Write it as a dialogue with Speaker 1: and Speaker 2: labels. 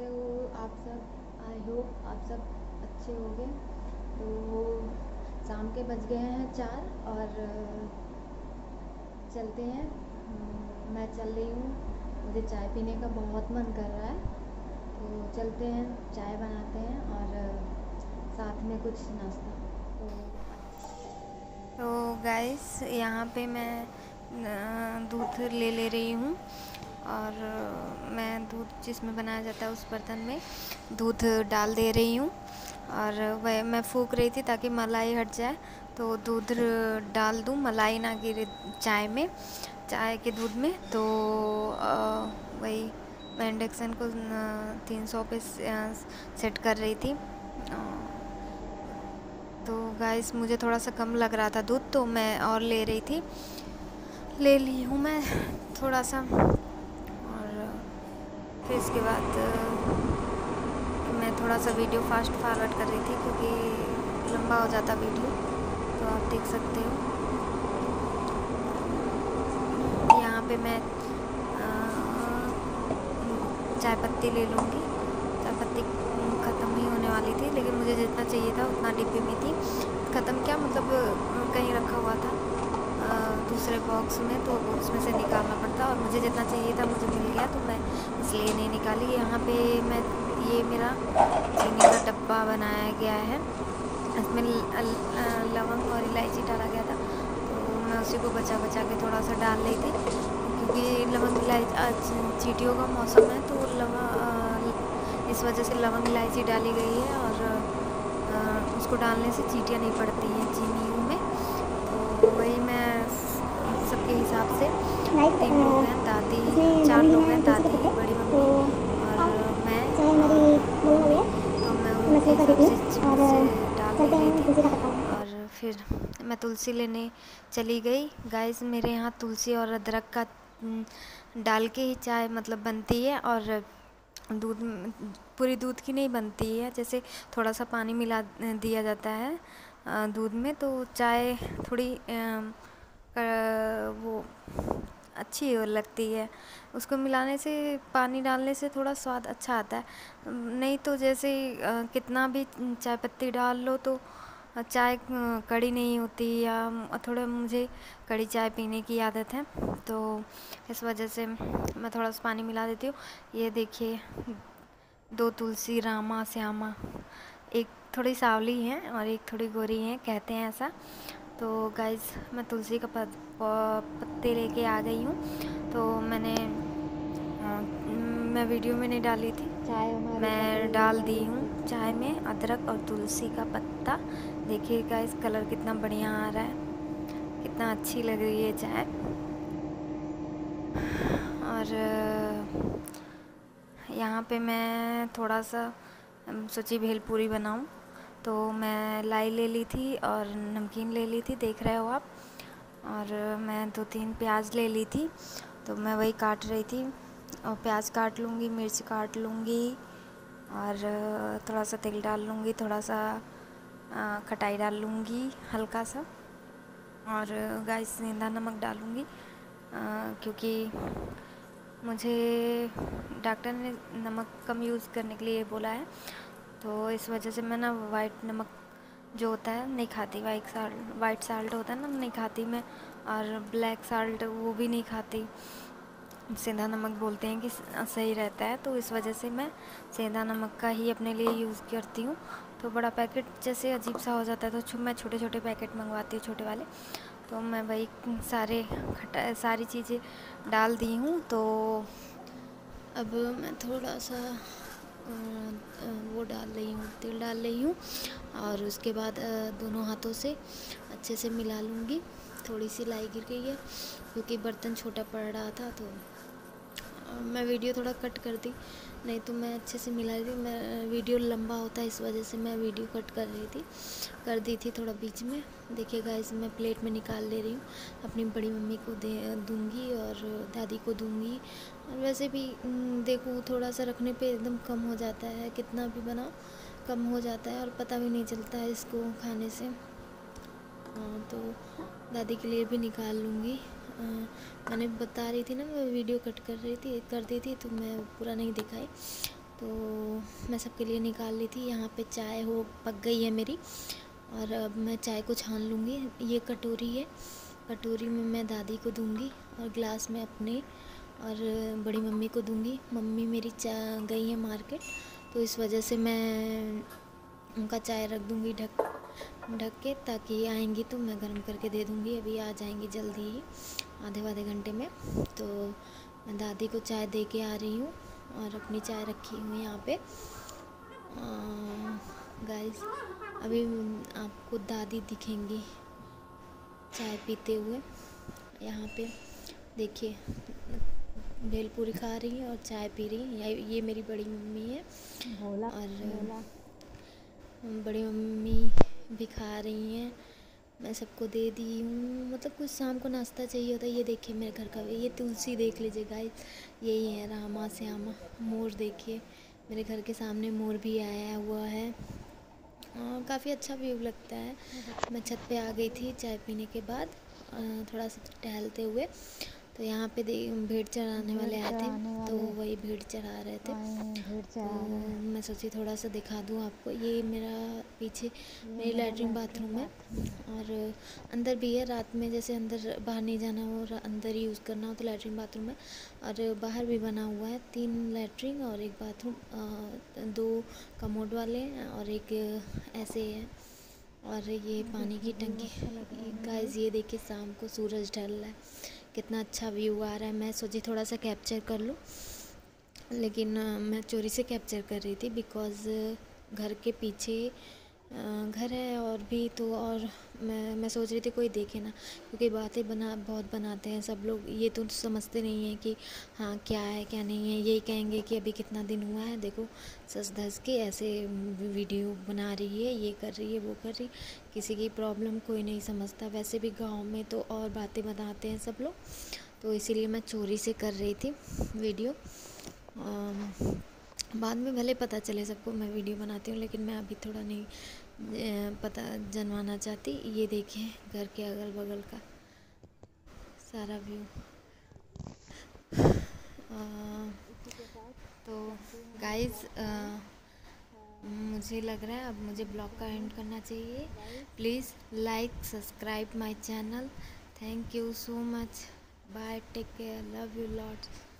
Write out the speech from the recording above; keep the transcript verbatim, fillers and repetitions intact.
Speaker 1: कैसे हो आप सब। आई होप आप सब अच्छे होंगे। तो शाम के बज गए हैं चार और चलते हैं। मैं चल रही हूँ, मुझे चाय पीने का बहुत मन कर रहा है, तो चलते हैं चाय बनाते हैं और साथ में कुछ नाश्ता। तो तो गाइस यहाँ पे मैं दूध ले ले रही हूँ और मैं दूध जिसमें बनाया जाता है उस बर्तन में दूध डाल दे रही हूँ और वह मैं फूंक रही थी ताकि मलाई हट जाए। तो दूध डाल दूँ, मलाई ना गिरे चाय में, चाय के दूध में। तो वही मैं इंडक्शन को तीन सौ पे सेट कर रही थी। तो गाइस मुझे थोड़ा सा कम लग रहा था दूध, तो मैं और ले रही थी, ले ली हूँ मैं थोड़ा सा। और फिर इसके बाद मैं थोड़ा सा वीडियो फास्ट फॉरवर्ड कर रही थी क्योंकि लंबा हो जाता वीडियो, तो आप देख सकते हो। यहाँ पे मैं चाय पत्ती ले लूँगी। चाय पत्ती ख़त्म ही होने वाली थी, लेकिन मुझे जितना चाहिए था उतना डिब्बे में थी। ख़त्म क्या, मतलब कहीं रखा हुआ था दूसरे बॉक्स में, तो उसमें से निकालना पड़ता और मुझे जितना चाहिए था मुझे मिल गया, तो मैं इसलिए नहीं निकाली। यहाँ पे मैं ये मेरा चीनी का डब्बा बनाया गया है, इसमें लवंग और इलायची डाला गया था, तो मैं उसी को बचा बचा के थोड़ा सा डाल रही थी क्योंकि लवंग इलायची चींटियों का मौसम है, तो लवंग इस वजह से लवंग इलायची डाली गई है और उसको डालने से चींटियाँ नहीं पड़ती हैं चीनियों में। तो वही मैं सबके हिसाब से तीन लोग हैं, दादी चार लोग हैं, दादी बड़ी मम्मी और मैं, तो मैं उनके हिसाब से चीज़ डाल दे रही थी और फिर मैं तुलसी लेने चली गई। गाइस मेरे यहाँ तुलसी और अदरक का डाल के ही चाय मतलब बनती है और दूध पूरी दूध की नहीं बनती है, जैसे थोड़ा सा पानी मिला दिया जाता है दूध में, तो चाय थोड़ी वो अच्छी लगती है। उसको मिलाने से, पानी डालने से थोड़ा स्वाद अच्छा आता है। नहीं तो जैसे कितना भी चाय पत्ती डाल लो तो चाय कड़ी नहीं होती, या थोड़ा मुझे कड़ी चाय पीने की आदत है, तो इस वजह से मैं थोड़ा सा पानी मिला देती हूँ। ये देखिए दो तुलसी रामा श्यामा, एक थोड़ी सांवली है और एक थोड़ी गोरी है, कहते हैं ऐसा। तो गाइस मैं तुलसी का पत, पत्ते लेके आ गई हूँ। तो मैंने आ, मैं वीडियो में नहीं डाली थी, चाय मैं डाल दी हूँ चाय में अदरक और तुलसी का पत्ता। देखिए गाइस कलर कितना बढ़िया आ रहा है, कितना अच्छी लग रही है चाय। और यहाँ पे मैं थोड़ा सा सोची भेलपूरी बनाऊँ, तो मैं लाई ले ली थी और नमकीन ले ली थी, देख रहे हो आप। और मैं दो तीन प्याज ले ली थी, तो मैं वही काट रही थी और प्याज काट लूँगी, मिर्च काट लूँगी और थोड़ा सा तेल डाल लूँगी, थोड़ा सा खटाई डाल लूँगी हल्का सा, और गाइस सेंधा नमक डालूँगी क्योंकि मुझे डॉक्टर ने नमक कम यूज़ करने के लिए बोला है, तो इस वजह से मैं ना वाइट नमक जो होता है नहीं खाती, वाइट साल्ट वाइट साल्ट होता है ना नहीं खाती मैं, और ब्लैक साल्ट वो भी नहीं खाती। सेंधा नमक बोलते हैं कि सही रहता है, तो इस वजह से मैं सेंधा नमक का ही अपने लिए यूज़ करती हूँ। तो बड़ा पैकेट जैसे अजीब सा हो जाता है, तो मैं छोटे छोटे पैकेट मंगवाती हूँ, छोटे वाले। तो मैं वही सारे खटा सारी चीज़ें डाल दी हूँ। तो अब मैं थोड़ा सा वो डाल रही हूँ, तेल डाल रही हूँ और उसके बाद दोनों हाथों से अच्छे से मिला लूँगी। थोड़ी सी लाई गिर गई है क्योंकि बर्तन छोटा पड़ रहा था, तो मैं वीडियो थोड़ा कट कर दी, नहीं तो मैं अच्छे से मिला रही थी। मैं वीडियो लंबा होता है इस वजह से मैं वीडियो कट कर रही थी कर दी थी थोड़ा बीच में। देखिए गाइस मैं प्लेट में निकाल ले रही हूँ, अपनी बड़ी मम्मी को दे दूँगी और दादी को दूँगी। और वैसे भी देखूँ थोड़ा सा रखने पे एकदम कम हो जाता है, कितना भी बनाओ कम हो जाता है और पता भी नहीं चलता है इसको खाने से। तो दादी के लिए भी निकाल लूँगी। मैंने बता रही थी ना, मैं वीडियो कट कर रही थी कर दी थी, तो मैं पूरा नहीं दिखाई। तो मैं सबके लिए निकाल ली थी। यहाँ पे चाय हो पक गई है मेरी और अब मैं चाय को छान लूँगी। ये कटोरी है, कटोरी में मैं दादी को दूँगी और गिलास में अपने और बड़ी मम्मी को दूँगी। मम्मी मेरी चा गई है मार्केट, तो इस वजह से मैं उनका चाय रख दूँगी ढक ढक के, ताकि आएंगी तो मैं गर्म करके दे दूँगी। अभी आ जाएंगी जल्दी ही, आधे आधे घंटे में। तो मैं दादी को चाय दे के आ रही हूँ और अपनी चाय रखी हुई यहाँ पे। गाइस अभी आपको दादी दिखेंगी चाय पीते हुए। यहाँ पे देखिए भेलपूरी खा रही है और चाय पी रही है। ये मेरी बड़ी मम्मी है भोला, और भोला। बड़ी मम्मी भी खा रही हैं, मैं सबको दे दी हूँ। मतलब कुछ शाम को नाश्ता चाहिए होता है। ये देखिए मेरे घर का, ये तुलसी देख लीजिए गाइस, यही है रामा श्यामा। मोर देखिए मेरे घर के सामने मोर भी आया हुआ है। काफ़ी अच्छा व्यू लगता है। मैं छत पे आ गई थी चाय पीने के बाद, थोड़ा सा टहलते हुए। तो यहाँ पे भेड़ चढ़ाने वाले आए थे, तो वही भेड़ चढ़ा रहे थे। भेड़ चढ़ा तो मैं सोची थोड़ा सा दिखा दूँ आपको। ये मेरा पीछे मेरी लैट्रिन बाथरूम है और अंदर भी है। रात में जैसे अंदर बाहर नहीं जाना हो और अंदर ही यूज़ करना हो तो लैट्रिन बाथरूम है। और बाहर भी बना हुआ है तीन लैट्रिन और एक बाथरूम, दो कमोड वाले हैं और एक ऐसे है। और ये पानी की टंकी। गाइस ये देखिए शाम को सूरज ढल रहा है, कितना अच्छा व्यू आ रहा है। मैं सोची थोड़ा सा कैप्चर कर लूँ, लेकिन मैं चोरी से कैप्चर कर रही थी बिकॉज़ घर के पीछे घर है और भी तो, और मैं मैं सोच रही थी कोई देखे ना, क्योंकि बातें बना बहुत बनाते हैं सब लोग। ये तो समझते नहीं हैं कि हाँ क्या है क्या नहीं है। यही कहेंगे कि अभी कितना दिन हुआ है, देखो सच धस के ऐसे वीडियो बना रही है, ये कर रही है वो कर रही। किसी की प्रॉब्लम कोई नहीं समझता। वैसे भी गांव में तो और बातें बनाते हैं सब लोग, तो इसीलिए मैं चोरी से कर रही थी वीडियो। बाद में भले पता चले सबको मैं वीडियो बनाती हूँ, लेकिन मैं अभी थोड़ा नहीं पता जनवाना चाहती। ये देखिए घर के अगल बगल का सारा व्यू। तो गाइस मुझे लग रहा है अब मुझे ब्लॉग का एंड करना चाहिए। Please like subscribe my channel. Thank you so much. Bye, take care, love you lots.